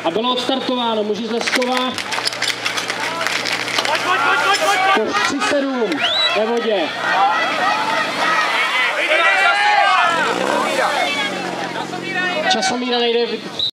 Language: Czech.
A bylo odstartováno, muži z Leskova. Po 3-7 ve vodě. Časomíra nejde